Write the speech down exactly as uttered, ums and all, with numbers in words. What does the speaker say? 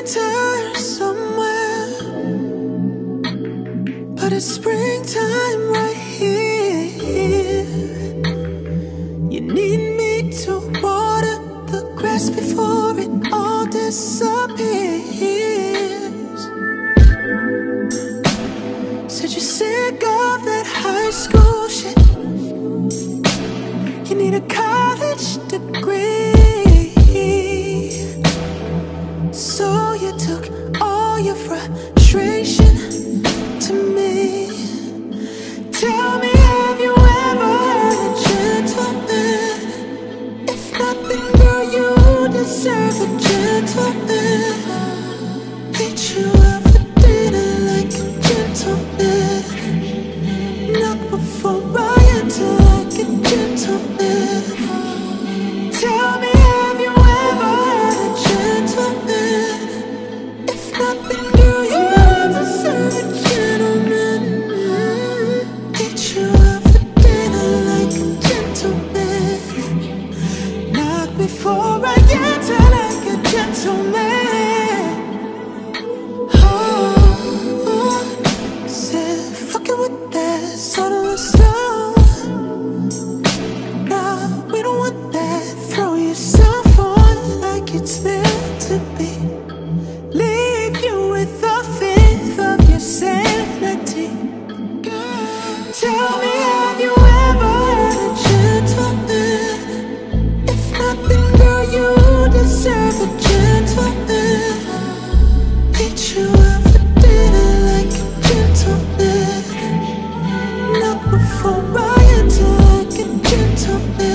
winter somewhere, but it's springtime right here. You need me to water the grass before it all disappears. Said you're sick of that high school shit. You need a college degree. So you took all your frustration to me. Tell me, have you ever had a gentleman? If not, then girl, you deserve a gentleman. Meet you out for dinner like a gentleman. Knock before I enter like a gentleman. Tell me, have you ever had a gentleman? If not, then girl, you deserve a gentleman. Meet you out for dinner like a gentleman. Knock before I enter like a gentleman. Oh, said fucking with that sort of stuff. Nah, we don't want that. Throw yourself on like it's meant to be. Leave you with a fifth of your sanity. Tell me, have you ever had a gentleman? If not, then girl, you deserve a gentleman. Meet you out for dinner like a gentleman. Knock before I enter like a gentleman.